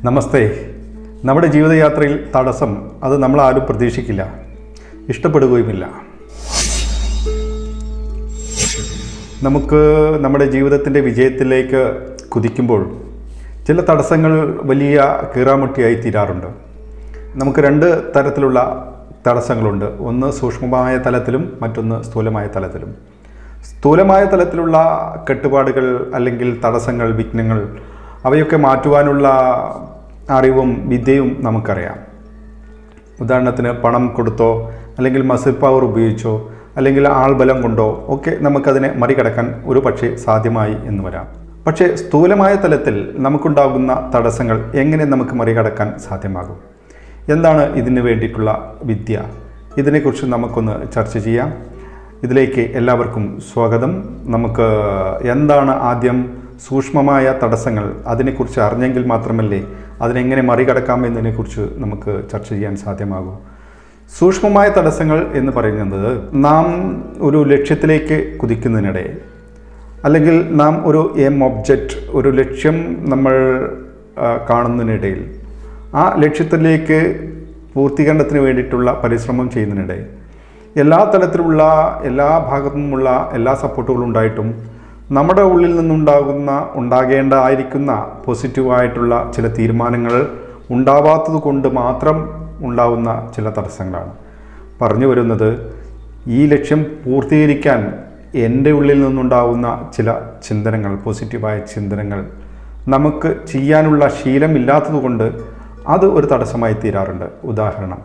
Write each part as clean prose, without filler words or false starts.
നമസ്തേ. നമ്മുടെ ജീവിതയാത്രയിൽ തടസ്സം അത് നമ്മളാരും പ്രതീക്ഷിക്കില്ല, ഇഷ്ടപ്പെടുകയുമില്ല. നമുക്ക് നമ്മുടെ ജീവിതത്തിൻ്റെ വിജയത്തിലേക്ക് കുതിക്കുമ്പോൾ ചില തടസ്സങ്ങൾ വലിയ കീറാമുട്ടിയായി തീരാറുണ്ട്. നമുക്ക് രണ്ട് തരത്തിലുള്ള തടസ്സങ്ങളുണ്ട്. ഒന്ന് സൂക്ഷ്മമായ തലത്തിലും മറ്റൊന്ന് സ്ഥൂലമായ തലത്തിലും. സ്ഥൂലമായ തലത്തിലുള്ള കെട്ടുപാടുകൾ അല്ലെങ്കിൽ തടസ്സങ്ങൾ, വിഘ്നങ്ങൾ, അവയൊക്കെ മാറ്റുവാനുള്ള അറിവും വിദ്യയും നമുക്കറിയാം. ഉദാഹരണത്തിന് പണം കൊടുത്തോ അല്ലെങ്കിൽ മസിൽ പവർ ഉപയോഗിച്ചോ അല്ലെങ്കിൽ ആൾബലം കൊണ്ടോ ഒക്കെ നമുക്കതിനെ മറികടക്കാൻ ഒരു പക്ഷേ സാധ്യമായി എന്ന് വരാം. പക്ഷേ സ്ഥൂലമായ തലത്തിൽ നമുക്കുണ്ടാകുന്ന തടസ്സങ്ങൾ എങ്ങനെ നമുക്ക് മറികടക്കാൻ സാധ്യമാകും? എന്താണ് ഇതിന് വേണ്ടിയിട്ടുള്ള വിദ്യ? ഇതിനെക്കുറിച്ച് നമുക്കൊന്ന് ചർച്ച ചെയ്യാം. ഇതിലേക്ക് എല്ലാവർക്കും സ്വാഗതം. നമുക്ക് എന്താണ് ആദ്യം സൂക്ഷ്മമായ തടസ്സങ്ങൾ, അതിനെക്കുറിച്ച് അറിഞ്ഞെങ്കിൽ മാത്രമല്ലേ അതിനെങ്ങനെ മറികടക്കാം എന്നതിനെക്കുറിച്ച് നമുക്ക് ചർച്ച ചെയ്യാൻ സാധ്യമാകൂ. സൂക്ഷ്മമായ തടസ്സങ്ങൾ എന്ന് പറയുന്നത് നാം ഒരു ലക്ഷ്യത്തിലേക്ക് കുതിക്കുന്നതിനിടെ അല്ലെങ്കിൽ നാം ഒരു ഒബ്ജക്റ്റ്, ഒരു ലക്ഷ്യം നമ്മൾ കാണുന്നതിനിടയിൽ ആ ലക്ഷ്യത്തിലേക്ക് പൂർത്തീകരണത്തിന് വേണ്ടിയിട്ടുള്ള പരിശ്രമം ചെയ്യുന്നതിനിടെ എല്ലാ തലത്തിലുള്ള എല്ലാ ഭാഗത്തു നിന്നുമുള്ള എല്ലാ സപ്പോർട്ടുകളും ഉണ്ടായിട്ടും നമ്മുടെ ഉള്ളിൽ ഉണ്ടാകേണ്ടതായിരിക്കുന്ന പോസിറ്റീവായിട്ടുള്ള ചില തീരുമാനങ്ങൾ ഉണ്ടാവാത്തത് കൊണ്ട് മാത്രം ഉണ്ടാവുന്ന ചില തടസ്സങ്ങളാണ് പറഞ്ഞു വരുന്നത്. ഈ ലക്ഷ്യം പൂർത്തീകരിക്കാൻ എൻ്റെ ഉള്ളിൽ നിന്നുണ്ടാവുന്ന ചില ചിന്തനങ്ങൾ, പോസിറ്റീവായ ചിന്തനങ്ങൾ നമുക്ക് ചെയ്യാനുള്ള ശീലമില്ലാത്തതുകൊണ്ട് അത് ഒരു തടസ്സമായി തീരാറുണ്ട്. ഉദാഹരണം,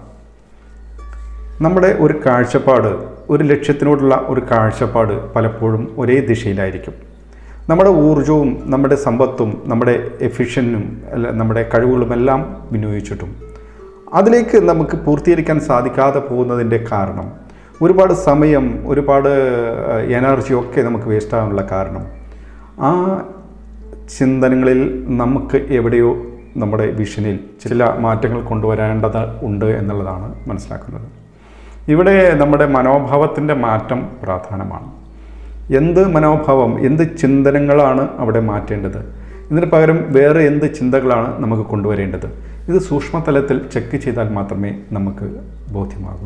നമ്മുടെ ഒരു കാഴ്ചപ്പാട്, ഒരു ലക്ഷ്യത്തിനോടുള്ള ഒരു കാഴ്ചപ്പാട് പലപ്പോഴും ഒരേ ദിശയിലായിരിക്കും. നമ്മുടെ ഊർജവും നമ്മുടെ സമ്പത്തും നമ്മുടെ എഫിഷ്യൻറ്റും നമ്മുടെ കഴിവുകളുമെല്ലാം വിനിയോഗിച്ചിട്ടും അതിലേക്ക് നമുക്ക് പൂർത്തീകരിക്കാൻ സാധിക്കാതെ പോകുന്നതിൻ്റെ കാരണം ഒരുപാട് സമയം, ഒരുപാട് എനർജിയൊക്കെ നമുക്ക് വേസ്റ്റാകാനുള്ള കാരണം ആ ചിന്തനങ്ങളിൽ നമുക്ക് എവിടെയോ നമ്മുടെ വിഷനിൽ ചില മാറ്റങ്ങൾ കൊണ്ടുവരേണ്ടത് ഉണ്ട് എന്നുള്ളതാണ് മനസ്സിലാക്കുന്നത്. ഇവിടെ നമ്മുടെ മനോഭാവത്തിൻ്റെ മാറ്റം പ്രധാനമാണ്. എന്ത് മനോഭാവം, എന്ത് ചിന്തനങ്ങളാണ് അവിടെ മാറ്റേണ്ടത്? ഇതിന് പകരം വേറെ എന്ത് ചിന്തകളാണ് നമുക്ക് കൊണ്ടുവരേണ്ടത്? ഇത് സൂക്ഷ്മതലത്തിൽ ചെക്ക് ചെയ്താൽ മാത്രമേ നമുക്ക് ബോധ്യമാകൂ.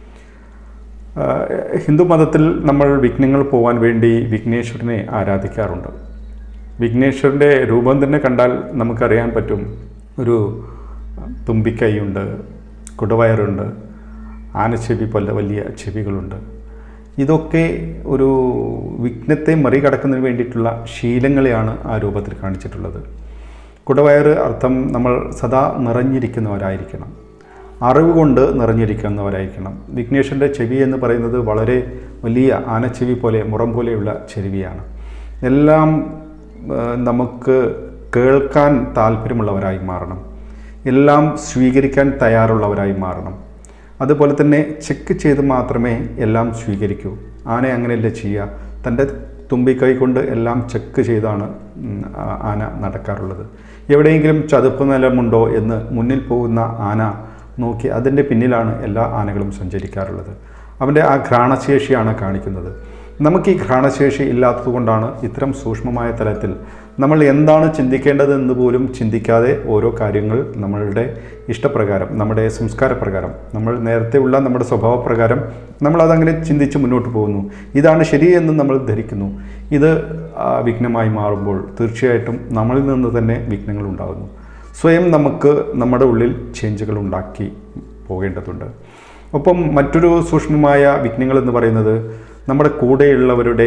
ഹിന്ദു മതത്തിൽ നമ്മൾ വിഘ്നങ്ങൾ പോകാൻ വേണ്ടി വിഘ്നേശ്വരനെ ആരാധിക്കാറുണ്ട്. വിഘ്നേശ്വരൻ്റെ രൂപം തന്നെ കണ്ടാൽ നമുക്കറിയാൻ പറ്റും. ഒരു തുമ്പിക്കൈയുണ്ട്, കുടവയറുണ്ട്, ആനച്ചെവി പോലെ വലിയ ചെവികളുണ്ട്. ഇതൊക്കെ ഒരു വിഘ്നത്തെ മറികടക്കുന്നതിന് വേണ്ടിയിട്ടുള്ള ശീലങ്ങളെയാണ് ആ രൂപത്തിൽ കാണിച്ചിട്ടുള്ളത്. കുടവയറ് അർത്ഥം നമ്മൾ സദാ നിറഞ്ഞിരിക്കുന്നവരായിരിക്കണം, അറിവ് കൊണ്ട് നിറഞ്ഞിരിക്കുന്നവരായിരിക്കണം. വിഘ്നേശ്വരൻ്റെ ചെവി എന്ന് പറയുന്നത് വളരെ വലിയ ആനച്ചെവി പോലെ, മുറം പോലെയുള്ള ചെവിയാണ്. എല്ലാം നമുക്ക് കേൾക്കാൻ താല്പര്യമുള്ളവരായി മാറണം, എല്ലാം സ്വീകരിക്കാൻ തയ്യാറുള്ളവരായി മാറണം. അതുപോലെ തന്നെ ചെക്ക് ചെയ്ത് മാത്രമേ എല്ലാം സ്വീകരിക്കൂ. ആന അങ്ങനെയല്ല ചെയ്യുക. തൻ്റെ തുമ്പിക്കൈ കൊണ്ട് എല്ലാം ചെക്ക് ചെയ്താണ് ആന നടക്കാറുള്ളത്. എവിടെയെങ്കിലും ചതുപ്പ് നിലമുണ്ടോ എന്ന് മുന്നിൽ പോകുന്ന ആന നോക്കി അതിൻ്റെ പിന്നിലാണ് എല്ലാ ആനകളും സഞ്ചരിക്കാറുള്ളത്. അവൻ്റെ ആ ഘ്രാണശേഷിയാണ് കാണിക്കുന്നത്. നമുക്ക് ഈ ഘ്രാണശേഷി ഇല്ലാത്തതുകൊണ്ടാണ് ഇത്തരം സൂക്ഷ്മമായ തലത്തിൽ നമ്മൾ എന്താണ് ചിന്തിക്കേണ്ടതെന്ന് പോലും ചിന്തിക്കാതെ ഓരോ കാര്യങ്ങൾ നമ്മളുടെ ഇഷ്ടപ്രകാരം, നമ്മുടെ സംസ്കാരപ്രകാരം, നമ്മൾ നേരത്തെ ഉള്ള നമ്മുടെ സ്വഭാവപ്രകാരം നമ്മളതങ്ങനെ ചിന്തിച്ച് മുന്നോട്ട് പോകുന്നു. ഇതാണ് ശരിയെന്ന് നമ്മൾ ധരിക്കുന്നു. ഇത് വിഘ്നമായി മാറുമ്പോൾ തീർച്ചയായിട്ടും നമ്മളിൽ നിന്ന് തന്നെ വിഘ്നങ്ങൾ ഉണ്ടാകുന്നു. സ്വയം നമുക്ക് നമ്മുടെ ഉള്ളിൽ ചേഞ്ചുകൾ ഉണ്ടാക്കി പോകേണ്ടതുണ്ട്. ഒപ്പം മറ്റൊരു സൂക്ഷ്മമായ വിഘ്നങ്ങൾ എന്ന് പറയുന്നത് നമ്മുടെ കൂടെയുള്ളവരുടെ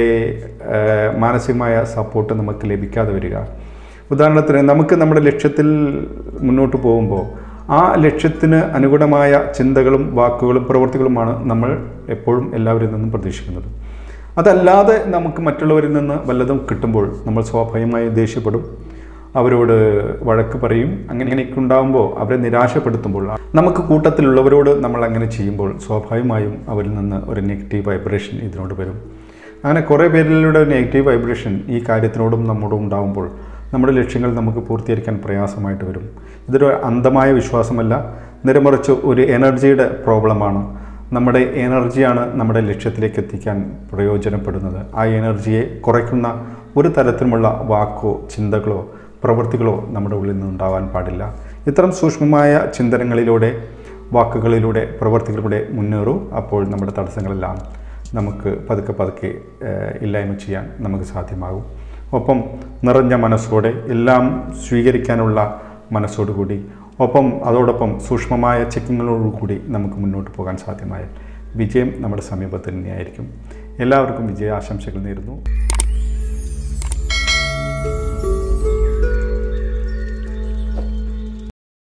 മാനസികമായ സപ്പോർട്ട് നമുക്ക് ലഭിക്കാതെ വരിക. ഉദാഹരണത്തിന്, നമുക്ക് നമ്മുടെ ലക്ഷ്യത്തിൽ മുന്നോട്ട് പോകുമ്പോൾ ആ ലക്ഷ്യത്തിന് അനുഗുണമായ ചിന്തകളും വാക്കുകളും പ്രവൃത്തികളുമാണ് നമ്മൾ എപ്പോഴും എല്ലാവരിൽ നിന്നും പ്രതീക്ഷിക്കുന്നത്. അതല്ലാതെ നമുക്ക് മറ്റുള്ളവരിൽ നിന്ന് വല്ലതും കിട്ടുമ്പോൾ നമ്മൾ സ്വാഭാവികമായി ദേഷ്യപ്പെടും, അവരോട് വഴക്ക് പറയും. അങ്ങനെയൊക്കെ ഉണ്ടാകുമ്പോൾ അവരെ നിരാശപ്പെടുത്തുമ്പോൾ, നമുക്ക് കൂട്ടത്തിലുള്ളവരോട് നമ്മൾ അങ്ങനെ ചെയ്യുമ്പോൾ സ്വാഭാവികമായും അവരിൽ നിന്ന് ഒരു നെഗറ്റീവ് വൈബ്രേഷൻ ഇതിനോട് വരും. അങ്ങനെ കുറേ പേരിലൂടെ നെഗറ്റീവ് വൈബ്രേഷൻ ഈ കാര്യത്തിനോടും നമ്മോടും ഉണ്ടാകുമ്പോൾ നമ്മുടെ ലക്ഷ്യങ്ങൾ നമുക്ക് പൂർത്തീകരിക്കാൻ പ്രയാസമായിട്ട് വരും. ഇതൊരു അന്ധമായ വിശ്വാസമല്ല, നേരെമറിച്ച് ഒരു എനർജിയുടെ പ്രോബ്ലമാണ്. നമ്മുടെ എനർജിയാണ് നമ്മുടെ ലക്ഷ്യത്തിലേക്ക് എത്തിക്കാൻ പ്രയോജനപ്പെടുന്നത്. ആ എനർജിയെ കുറയ്ക്കുന്ന ഒരു തരത്തിലുമുള്ള വാക്കോ ചിന്തകളോ പ്രവൃത്തികളോ നമ്മുടെ ഉള്ളിൽ നിന്നുണ്ടാവാൻ പാടില്ല. ഇത്തരം സൂക്ഷ്മമായ ചിന്തനങ്ങളിലൂടെ, വാക്കുകളിലൂടെ, പ്രവർത്തികളിലൂടെ മുന്നേറൂ. അപ്പോൾ നമ്മുടെ തടസ്സങ്ങളെല്ലാം നമുക്ക് പതുക്കെ ഇല്ലായ്മ ചെയ്യാൻ നമുക്ക് സാധ്യമാകും. ഒപ്പം നിറഞ്ഞ മനസ്സോടെ, എല്ലാം സ്വീകരിക്കാനുള്ള മനസ്സോടുകൂടി, അതോടൊപ്പം സൂക്ഷ്മമായ ചെക്കിങ്ങുകളോടുകൂടി നമുക്ക് മുന്നോട്ട് പോകാൻ സാധ്യമായാൽ വിജയം നമ്മുടെ സമീപത്ത് തന്നെയായിരിക്കും. എല്ലാവർക്കും വിജയാശംസകൾ നേരുന്നു.